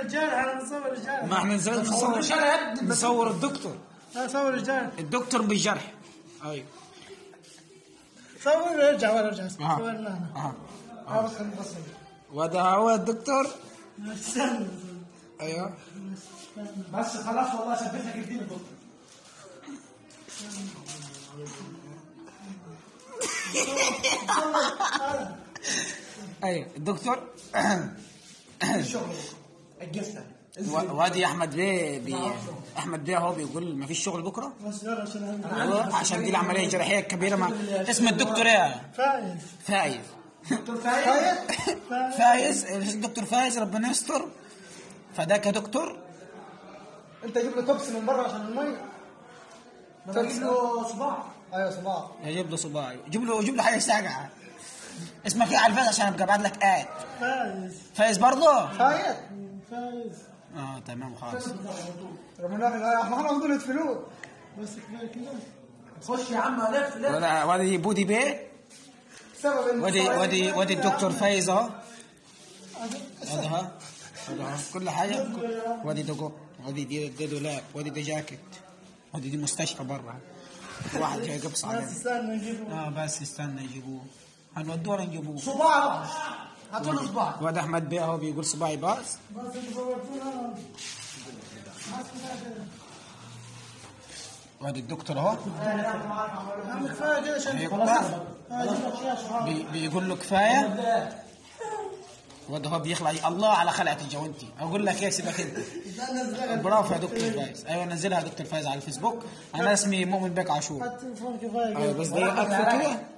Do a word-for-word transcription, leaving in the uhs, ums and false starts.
الجرح، انا بصور الجرح. ما احنا نزلنا نصور نصور الدكتور. لا صور الجرح. الدكتور بالجرح. ايوه صور ارجع ورا ارجع. صور اه هنا. اه اه بس خليني بصور. وده هو الدكتور. استنى. ايوه بس خلاص والله ثبتها قديم الدكتور. ايوه الدكتور. الشغل الجثه. وادي احمد بيه بي... احمد بيه هو بيقول ما فيش شغل بكره. بس يلا عشان ايوه عشان دي العمليه الجراحيه الكبيره. ما اسم الدكتور ايه؟ فايز. فايز. دكتور فايز. فايز الدكتور فايز ربنا يستر. فداك يا دكتور. انت جيب له توبس من بره عشان الميه. تجيب له صباع. ايوه صباع. يجيب له صباع. جيب له جيب له حاجه ساقعه. اسمك ايه على الفيس عشان ابقى ابعت لك اد. فايز. فايز برضه؟ فايز. فايز. اه تمام خلاص. ربنا يا احنا هنقول فلوس. بس كفايه كده. خش يا عم لف لف. وادي بودي بيه. سبب ودي ودي ودي الدكتور فايز اهو. هذا ها هذا كل حاجه. ودي دقو ودي دي دي دولاب ودي دي جاكيت ودي دي مستشفى برا. واحد جاي قبص عليه. بس استنى نجيبوه. اه بس استنى يجيبوه. هنودوه ولا نجيبوه؟ صباع. هاتوا له صباع. واد احمد بيه اهو بيقول صباعي باظ. بس انتوا صورتونا. وادي الدكتور اهو. عم كفايه كده عشان بي بيقول له كفايه. وده هو بيخلع الله على خلعه الجوانتي. اقول لك ايه سيبك انت. برافو يا دكتور فايز. ايوه نزلها دكتور فايز على الفيسبوك. انا اسمي مؤمن بك عاشور. كفايه ايوه بس دي اكفى كده.